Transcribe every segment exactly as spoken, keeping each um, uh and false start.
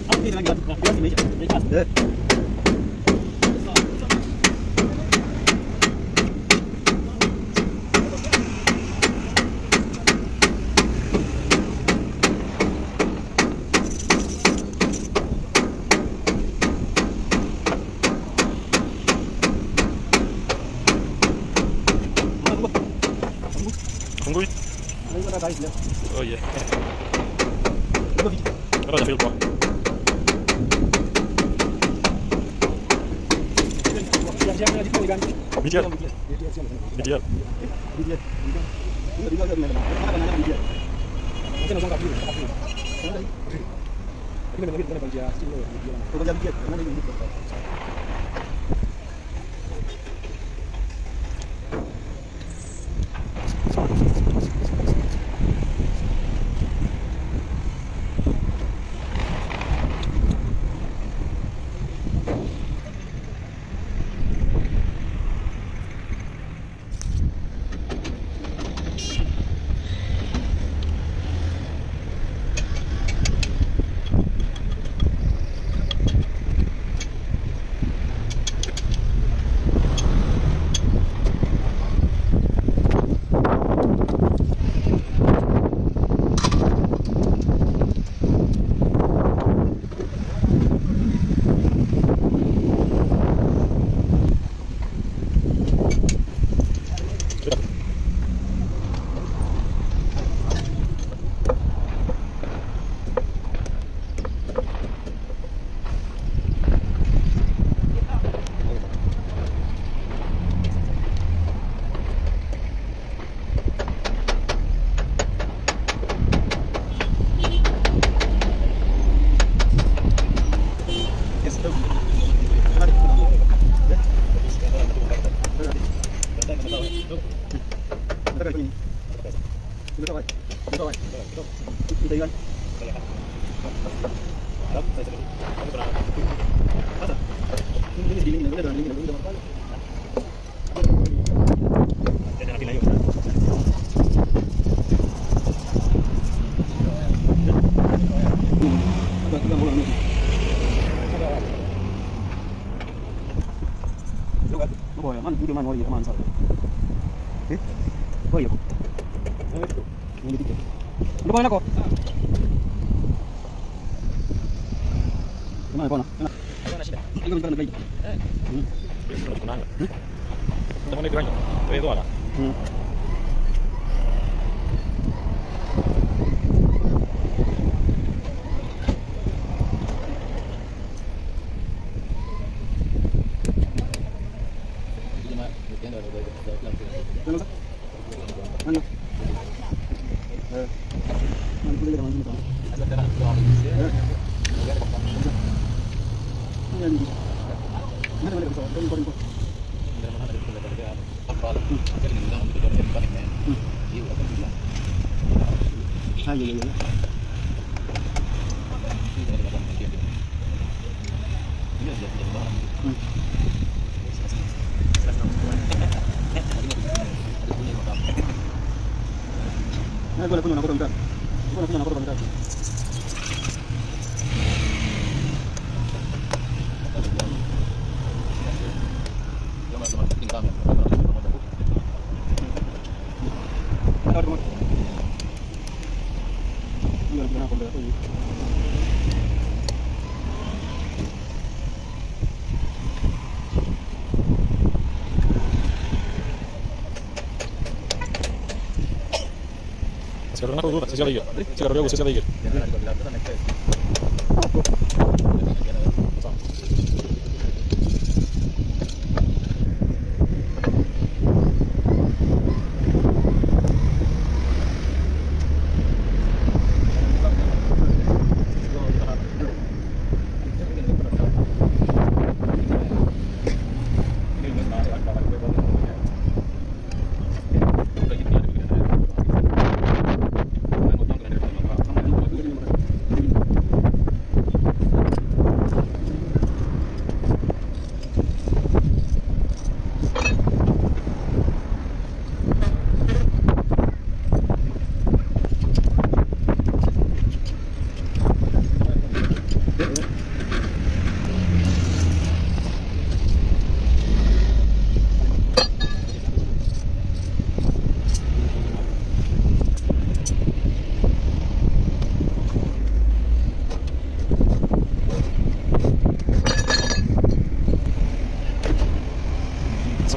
Tungguin. Oh iya. Raja Filippo. Bidial. Bidial. Lupain ako. Gimana po na? Ikaw ka naglay. Eh. Hmm. Ano ko na? Hmm. Ano mo nito? Ito ito ala. Hmm. Ano? Eh. Ano pala naman dito? Ano tara? Ano yan? Ano naman ito? Ano pa rin po? Ay, ay, ay. Ay, wala po na ako rin. Wala po na ako rin. Sekarang aku dulu, sesi lagi. Sekarang aku sesi lagi.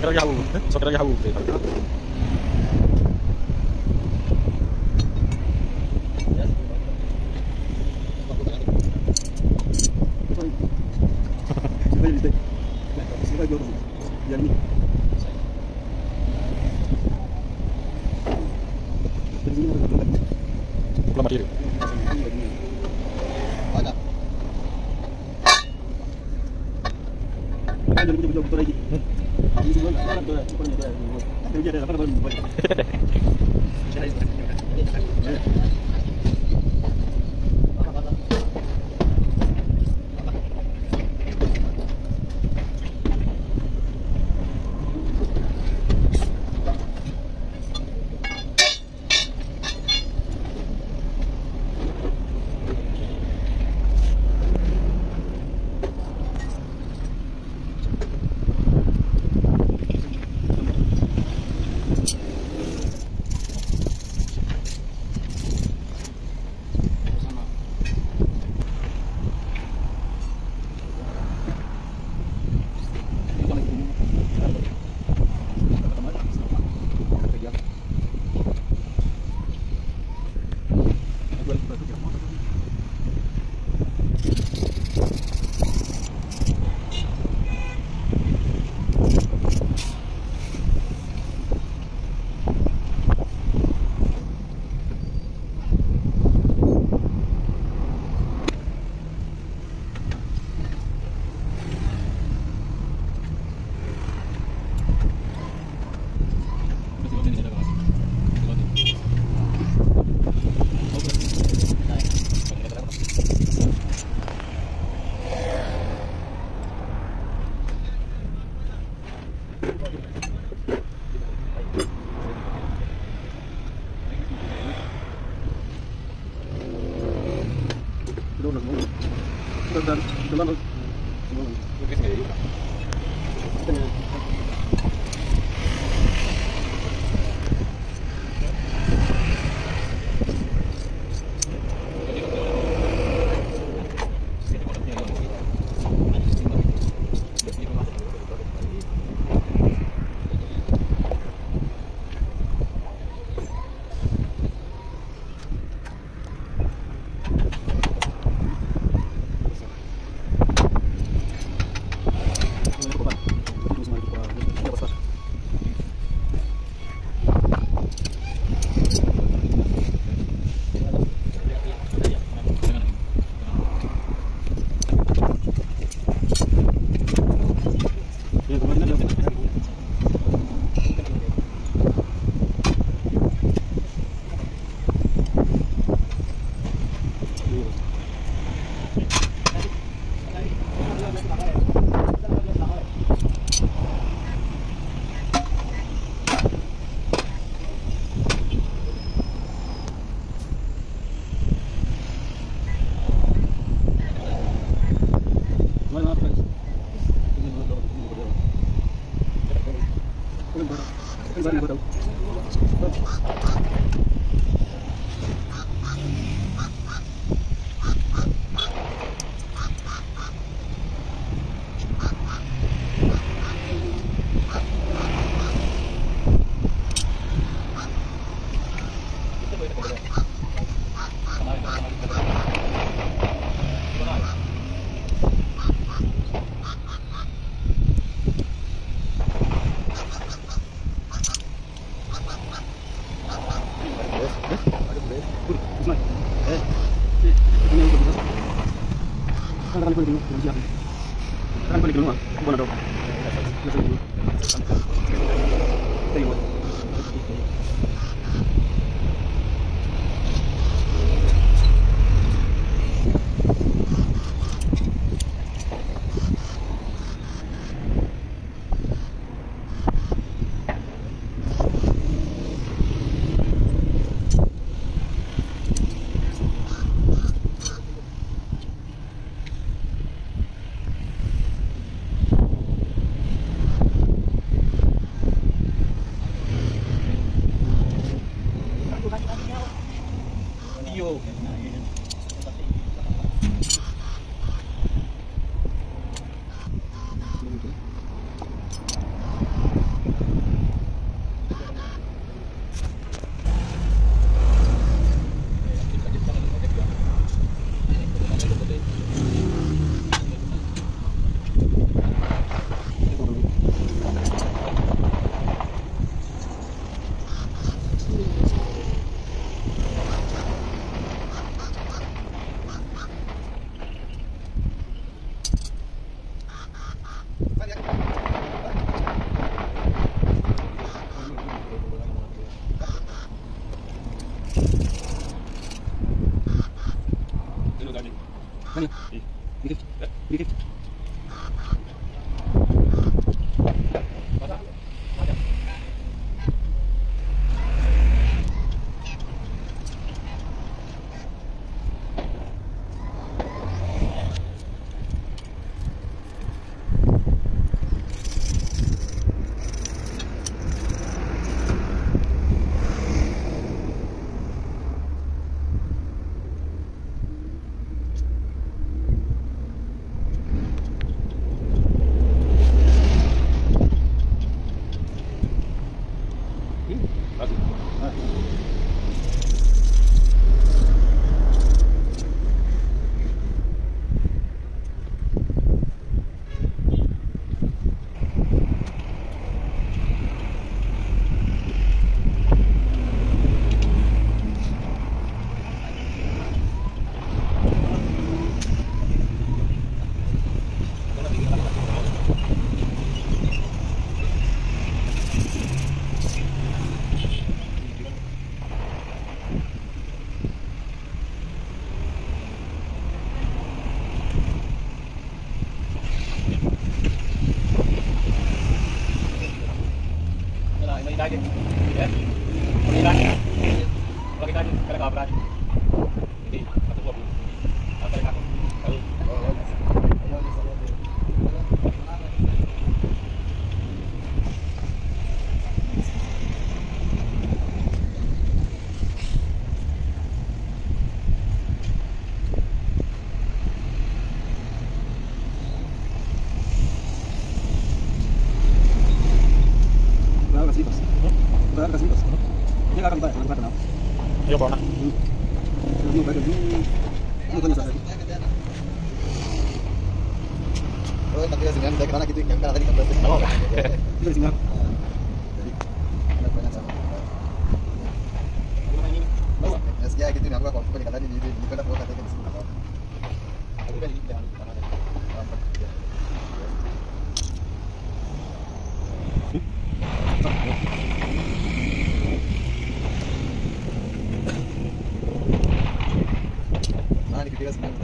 So kira hawu, so kira hawu. Belum materi. Dikit. Dikit. lagi ya ini lagi lagi lagi kalau nggak berani ini satu dua puluh apa yang aku tahu Ini akan kita, akan kita kenal. Iya, Pak. Ini udah jadi, ini kan saya. Oh, nanti ya sini karena gitu kan tadi kan berarti. Oh. Ini di sini. Jadi ada banyak sama. Oh, ya sih gitu nih aku kok punya kata ini di kota kota kata di sini. Aku kan ini jangan lupa ada. Nah, di video sebentar.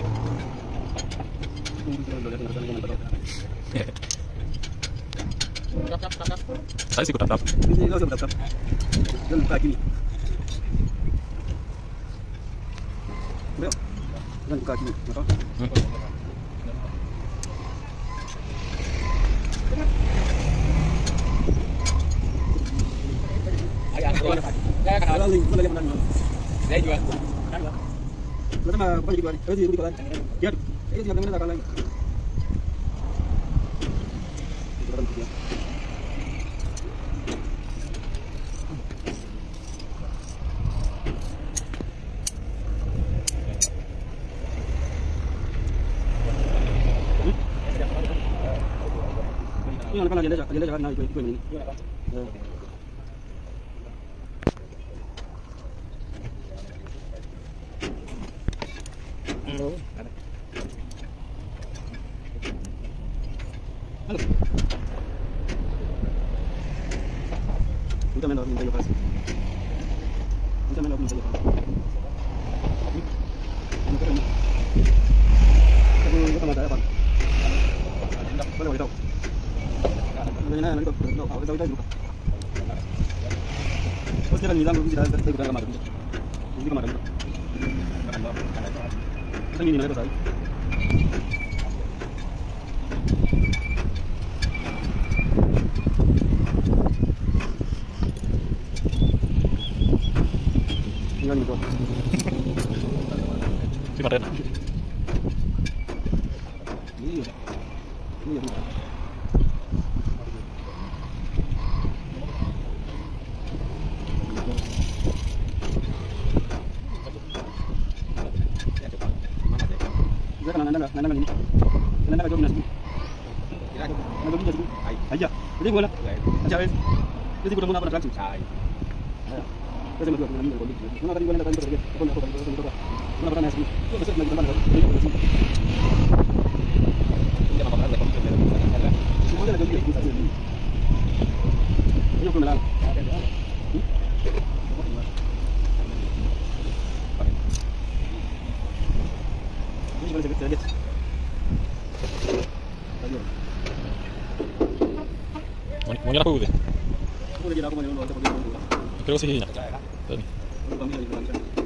Saya sih ikut tap. Ini langsung tap. Dan buka gini. Bro. Dan buka gini, apa? Saya akan Kalau link lagi menang. saya juga. Lalu mah bukan jadi dua. Itu di kolan. Ya, itu yang mana tak lagi. Ini anak anak janda, janda jangan naik ikut ini. Halo. Halo. Kita main lawan minta lokasi. Kita main lawan minta lokasi. Ini keren. Aku kita mata apa? Boleh boleh tahu. Ini nah nanti aku tahu. Aku tahu itu juga. Terus kita bilang kita kita kita kamar. Ini kamar. Kita ini mana pasal? Tinggal gitu. Si Martin. Iya. Iya. Kita kan nanda nanda ini. Nanda kan jauh nasi. Nanda jauh nasi. Aja. Jadi gimana? Aja wes. Jadi udah mau apa langsung. Kita mau buat nanda kondisi. Mana tadi gua nanda tadi pergi. Aku nak aku aku aku. Mana pernah nasi. Itu besar lagi teman. Ini apa kan lekong itu. Semua ada lagi kita sini. Ini aku melang. Ini boleh sedikit sedikit. Mwenye la kuudhi. Kule jina kwa maneno watu kwa. Creo que sí. Tani. Kwa mimi ni kwa.